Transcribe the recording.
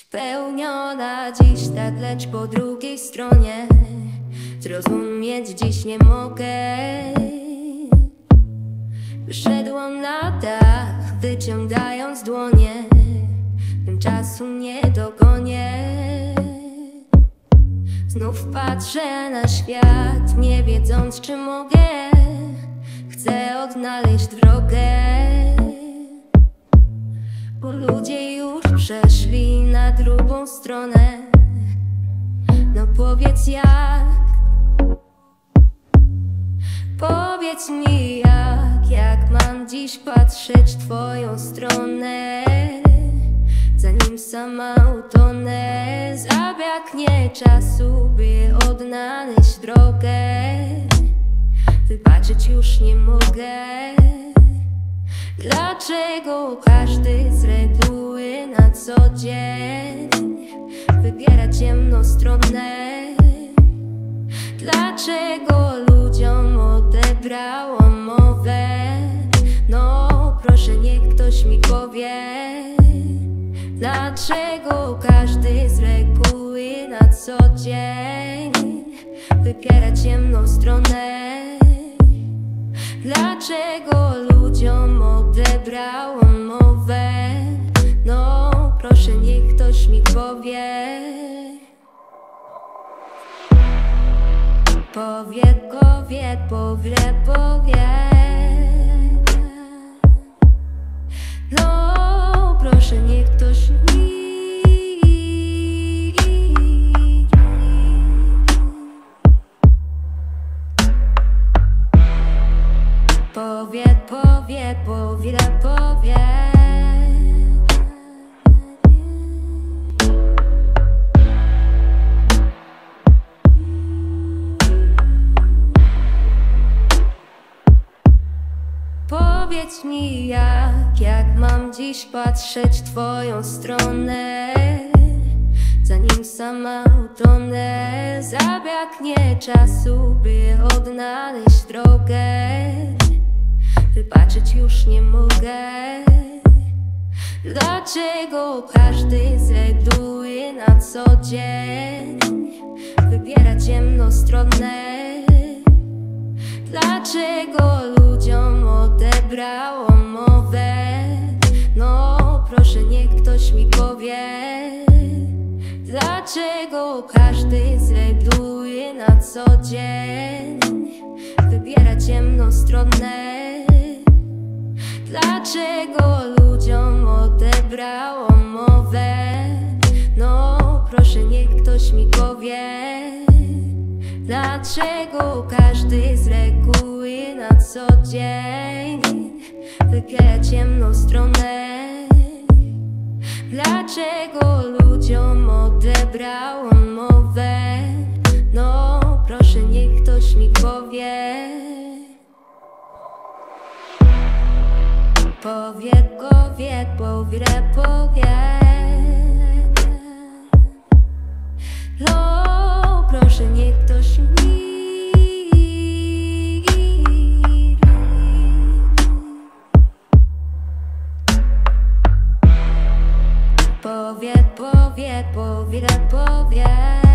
Spełniona dziś tak, lecz po drugiej stronie zrozumieć dziś nie mogę. Wyszedłam na dach, wyciągając dłonie, tymczasu nie dogonię. Znów patrzę na świat, nie wiedząc, czy mogę. Chcę odnaleźć drogę, bo ludzie już przeszli na drugą stronę. No powiedz jak, powiedz mi jak mam dziś patrzeć w twoją stronę, zanim sama utonę. Zabraknie czasu, by odnaleźć drogę. Wybaczyć już nie mogę. Dlaczego każdy z reguły na co dzień wybiera ciemną stronę? Dlaczego ludziom odebrało mowę? No proszę, niech ktoś mi powie. Dlaczego każdy z reguły na co dzień wybiera ciemną stronę? Dlaczego ludziom odebrało mowę? No proszę, niech ktoś mi powie. Powie. No proszę, niech ktoś mi powie. Powiedz mi jak mam dziś patrzeć w twoją stronę, zanim sama utonę. Zabraknie czasu, by odnaleźć drogę. Wybaczyć już nie mogę. Dlaczego każdy z reguły na co dzień wybiera ciemną stronę? Dlaczego ludziom odebrało mowę? No proszę, niech ktoś mi powie. Dlaczego każdy z reguły na co dzień wybiera ciemną stronę? Dlaczego ludziom odebrało mowę? No proszę, niech ktoś mi powie. Dlaczego każdy z reguły na co dzień wybiera ciemną stronę? Dlaczego ludziom odebrało mowę? No proszę, niech ktoś mi powie. Powie. No proszę, niech ktoś mi powie.